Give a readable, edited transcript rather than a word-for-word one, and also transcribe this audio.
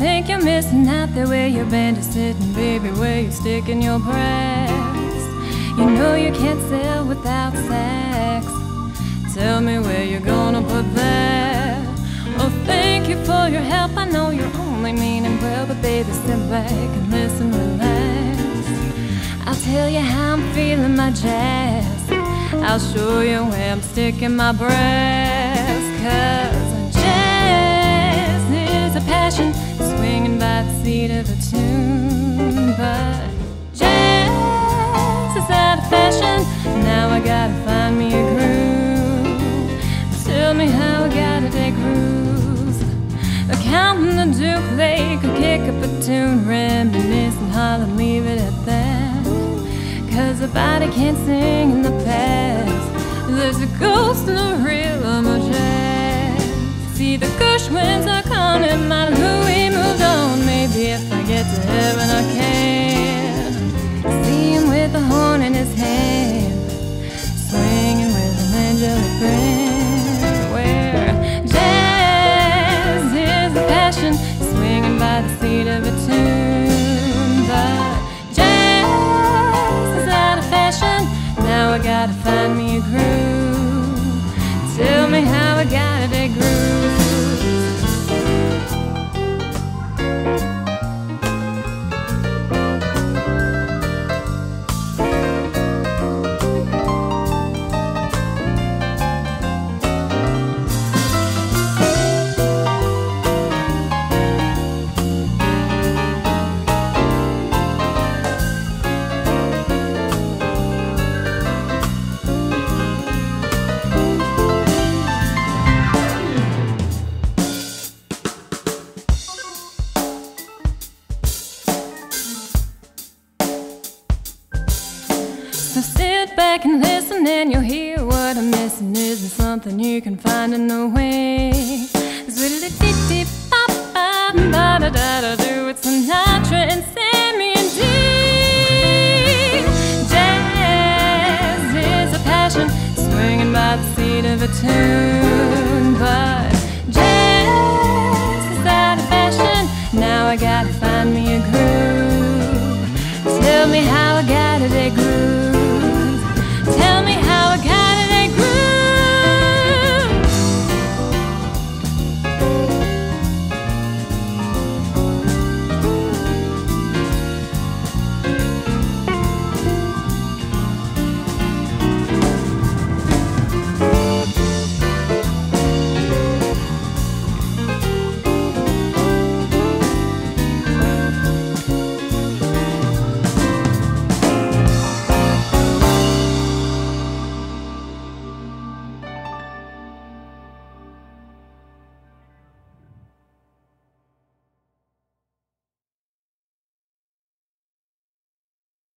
think you're missing out there where your band is sitting, baby, where you're sticking your breast. You know you can't sell without sex. Tell me where you're gonna put that. Oh, thank you for your help. I know you're only meaning well, but baby, sit back and listen, relax. I'll tell you how I'm feeling my jazz. I'll show you where I'm sticking my breast. 'Cause jazz is a passion, swinging by the seat of a tune. But jazz is out of fashion, now I gotta find me a groove. Tell me how I gotta take grooves. Counting the Duke Lake, could kick up a tune, reminisce and holler, leave it at that. 'Cause a body can't sing in the past. There's a ghost in the rhythm of jazz. See, the gush winds are coming, might who we moved on. Maybe if I get to heaven I can see him with a horn in his hand, swinging with an angelic grin. Where jazz is a passion, swinging by the seat of a tune. But now I gotta find me a groove. Tell me how I gotta take grooves. So sit back and listen and you'll hear what I'm missing. Isn't something you can find in the way. It's really deep, ba-da-da-da-do. It's Sinatra and Sammy and Dee. Jazz is a passion, swinging by the seat of a tune. But jazz is out of fashion, now I gotta find me a groove. Tell me how I got